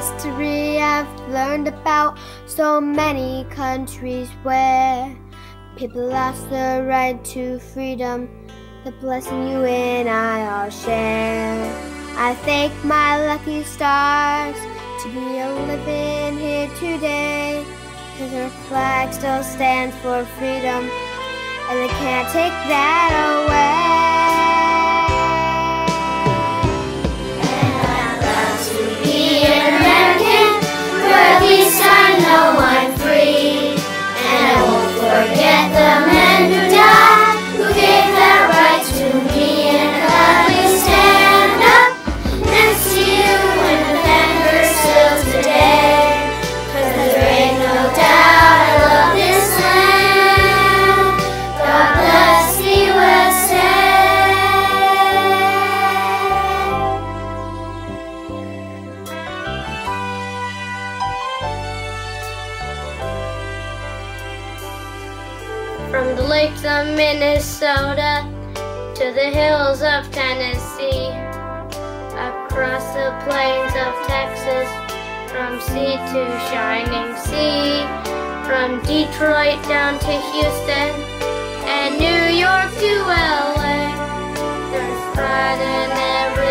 history I've learned about so many countries where people lost the right to freedom, the blessing you and I all share. I thank my lucky stars to be living here today, 'cause our flag still stands for freedom, and they can't take that away. And I'm proud to be an American, for at least I know I'm free. And I won't forget the men who died, who gave that right to me. And I'll gladly stand up next to you and defend her still today. 'Cause there ain't no doubt I love this land. God bless the USA. From the lakes of Minnesota to the hills of Tennessee, across the plains of Texas, from sea to shining sea, from Detroit down to Houston and New York to LA, there's pride in every